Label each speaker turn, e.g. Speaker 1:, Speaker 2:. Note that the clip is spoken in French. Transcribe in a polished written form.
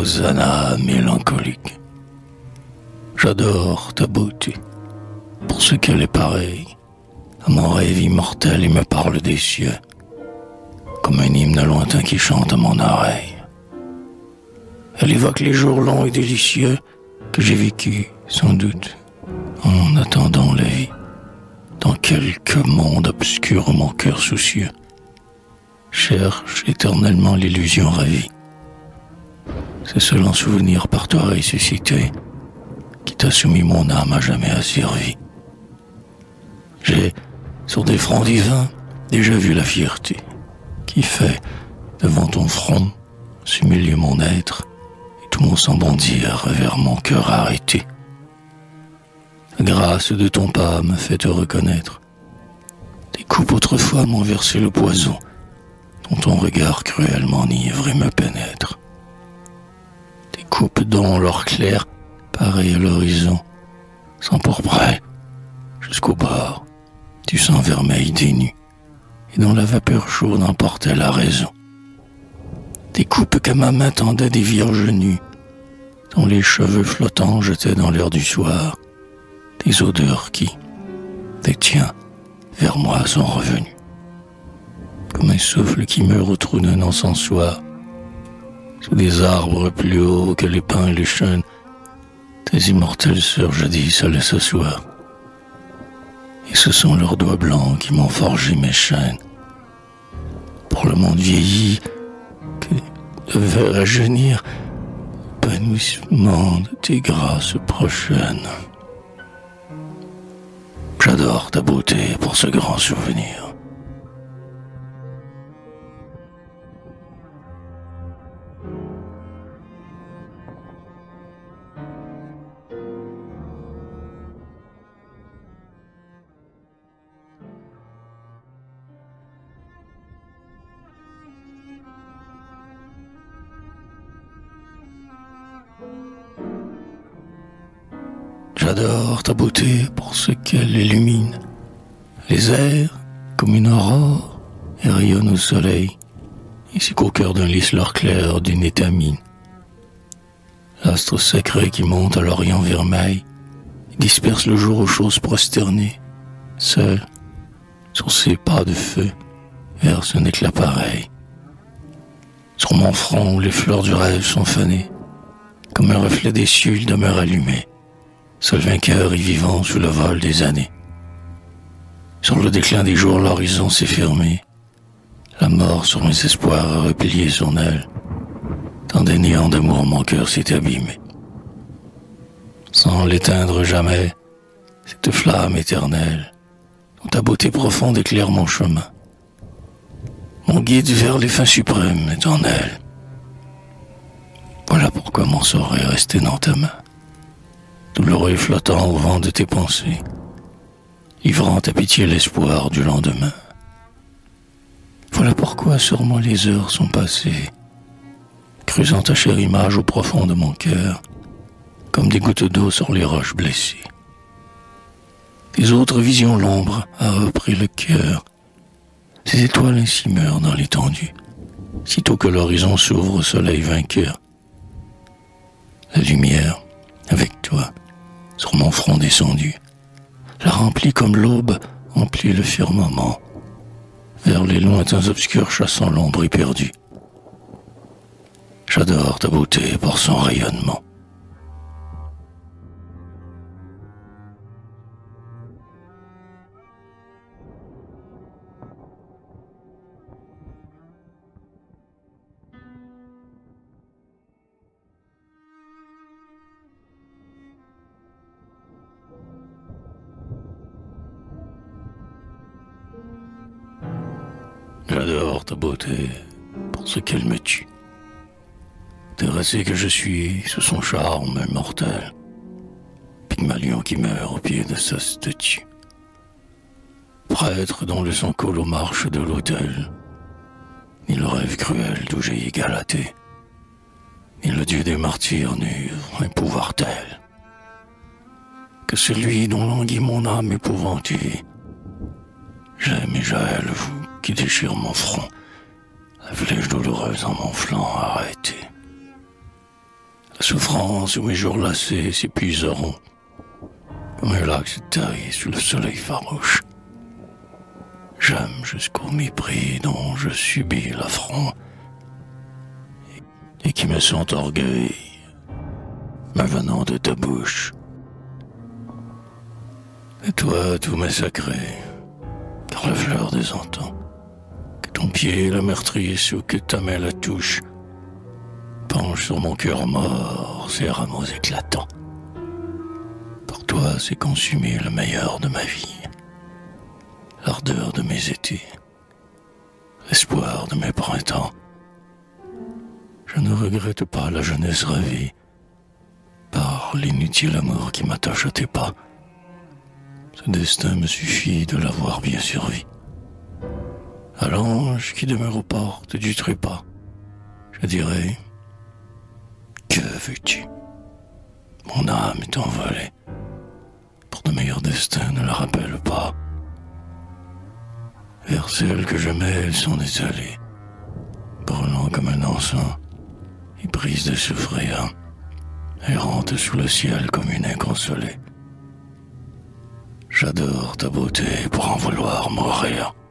Speaker 1: Rosanna mélancolique. J'adore ta beauté, pour ce qu'elle est pareille à mon rêve immortel et me parle des cieux, comme un hymne lointain qui chante à mon oreille. Elle évoque les jours longs et délicieux que j'ai vécus, sans doute, en attendant la vie, dans quelque monde obscur où mon cœur soucieux cherche éternellement l'illusion ravie. C'est ce lent souvenir par toi ressuscité qui t'a soumis mon âme à jamais asservie. J'ai, sur des fronts divins, déjà vu la fierté qui fait, devant ton front, s'humilier mon être et tout mon sang bondir vers mon cœur arrêté. La grâce de ton pas me fait te reconnaître. Tes coupes autrefois m'ont versé le poison dont ton regard cruel m'enivre et me pénètre. Tes coupes dont l'or clair, pareil à l'horizon, s'empourprait jusqu'au bord du sang vermeil dénu et dont la vapeur chaude emportait la raison. Des coupes qu'à ma main tendaient des vierges nues, dont les cheveux flottants jetaient dans l'air du soir des odeurs qui, des tiens, vers moi sont revenues. Comme un souffle qui meurt au trou d'un encensoir, sous des arbres plus hauts que les pins et les chênes, tes immortelles sœurs jadis allaient s'asseoir. Et ce sont leurs doigts blancs qui m'ont forgé mes chaînes. Pour le monde vieilli, que devait rajeunir l'épanouissement de tes grâces prochaines. J'adore ta beauté pour ce grand souvenir. J'adore ta beauté pour ce qu'elle illumine les airs comme une aurore et rayonne au soleil, ainsi qu'au cœur d'un lys l'or clair d'une étamine. L'astre sacré qui monte à l'orient vermeil et disperse le jour aux choses prosternées, seul, sur ses pas de feu, verse un éclat pareil. Sur mon front où les fleurs du rêve sont fanées, comme un reflet des cieux il demeure allumé, seul vainqueur et vivant sous le vol des années. Sur le déclin des jours, l'horizon s'est fermé. La mort sur mes espoirs a replié son aile. Dans des néants d'amour, mon cœur s'est abîmé. Sans l'éteindre jamais, cette flamme éternelle, dont ta beauté profonde éclaire mon chemin. Mon guide vers les fins suprêmes est en elle. Voilà pourquoi mon sort est resté dans ta main, douloureux et flottant au vent de tes pensées, livrant à pitié l'espoir du lendemain. Voilà pourquoi sur moi les heures sont passées, creusant ta chère image au profond de mon cœur, comme des gouttes d'eau sur les roches blessées. Des autres visions l'ombre a repris le cœur, ces étoiles ainsi meurent dans l'étendue, sitôt que l'horizon s'ouvre au soleil vainqueur. La lumière, avec toi, sur mon front descendu, la remplit comme l'aube emplit le firmament, vers les lointains obscurs chassant l'ombre éperdue. J'adore ta beauté pour son rayonnement. J'adore ta beauté pour ce qu'elle me tue. Terrassé que je suis sous son charme immortel, Pygmalion qui meurt au pied de sa statue. Prêtre dont le sang coule aux marches de l'autel, ni le rêve cruel d'où j'ai Galatée, ni le dieu des martyrs n'eurent un pouvoir tel que celui dont languit mon âme épouvantée. J'aime et j'aille vous qui déchire mon front, la flèche douloureuse en mon flanc arrêtée. souffrance où mes jours lassés s'épuiseront, comme un lac se taille sous le soleil farouche. J'aime jusqu'au mépris dont je subis l'affront, et qui me sont orgueil, me venant de ta bouche. Et toi, tout m'est sacré, car la fleur des antan, que ton pied la meurtrisse ou que ta main la touche, penche sur mon cœur mort ses rameaux éclatants. Pour toi, c'est consumé le meilleur de ma vie, l'ardeur de mes étés, l'espoir de mes printemps. Je ne regrette pas la jeunesse ravie par l'inutile amour qui m'attache à tes pas. Ce destin me suffit de l'avoir bien servi. À l'ange qui demeure aux portes du trépas, je dirai: que veux-tu? Mon âme est envolée. Pour de meilleurs destins, ne la rappelle pas. Vers celle que j'aimais, elles sont désolées, brûlant comme un encens, et prise de souffrir, errante sous le ciel comme une inconsolée. J'adore ta beauté pour en vouloir mourir.